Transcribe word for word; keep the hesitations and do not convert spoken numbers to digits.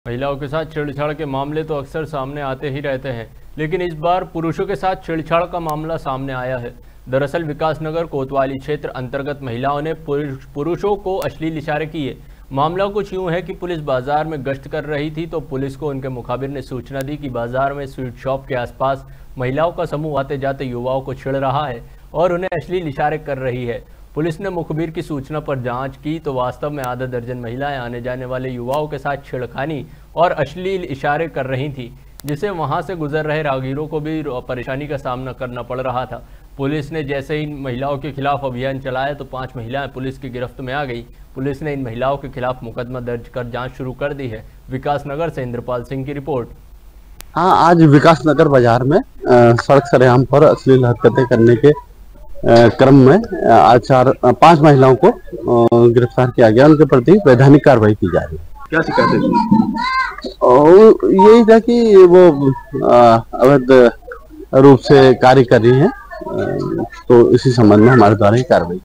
महिलाओं के साथ छेड़छाड़ के मामले तो अक्सर सामने आते ही रहते हैं, लेकिन इस बार पुरुषों के साथ छेड़छाड़ का मामला सामने आया है। दरअसल विकासनगर कोतवाली क्षेत्र अंतर्गत महिलाओं ने पुरुषों को अश्लील इशारे किए। मामला कुछ यूं है कि पुलिस बाजार में गश्त कर रही थी तो पुलिस को उनके मुखाबिर ने सूचना दी कि बाजार में स्वीट शॉप के आसपास महिलाओं का समूह आते जाते युवाओं को छेड़ रहा है और उन्हें अश्लील इशारे कर रही है। पुलिस ने मुखबिर की सूचना पर जांच की तो वास्तव में आधा दर्जन महिलाएं आने जाने वाले युवाओं के साथ छेड़खानी और अश्लील इशारे कर रही थी, जिसे वहां से गुजर रहे राहगीरों को भी परेशानी का सामना करना पड़ रहा था। पुलिस ने जैसे ही महिलाओं के खिलाफ अभियान चलाया तो पांच महिलाएं पुलिस की गिरफ्त में आ गई। पुलिस ने इन महिलाओं के खिलाफ मुकदमा दर्ज कर जाँच शुरू कर दी है। विकासनगर से इंद्रपाल सिंह की रिपोर्ट। हाँ, आज विकासनगर बाजार में सड़क सरेआम पर अश्लील हरकतें करने के क्रम में आज चार पांच महिलाओं को गिरफ्तार किया गया। उनके प्रति वैधानिक कार्रवाई की जा रही है। क्या शिकायत है? और यही था कि वो अवैध रूप से कार्य कर रही हैं, तो इसी संबंध में हमारे द्वारा ही कार्रवाई